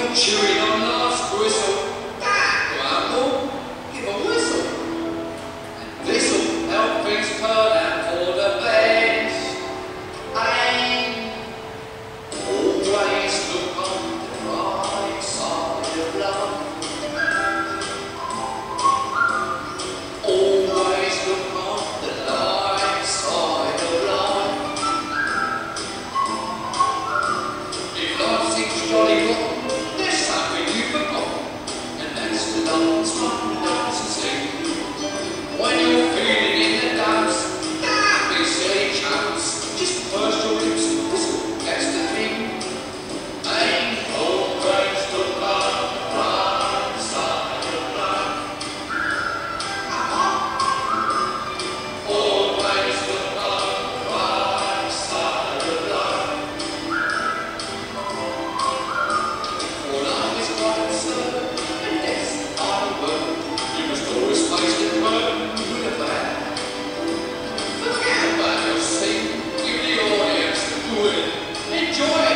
chewing on last gristle. That grumble, give a whistle. And this'll help things turn out for the best. And always look on the right side of life. Always look on the light side of life. If life seems jolly rotten, there's something you've forgotten, and that's the dance one dance and sing. When you're feeling in the dumps, don't be silly chumps, just purse your lips and whistle, that's the thing. Ain't always look on the right side of life. Always look on the right side of life. For life is quite absurd, and that's the hard world. You must always face the curtain with a bang. Forget about your scene, give the audience the good, enjoy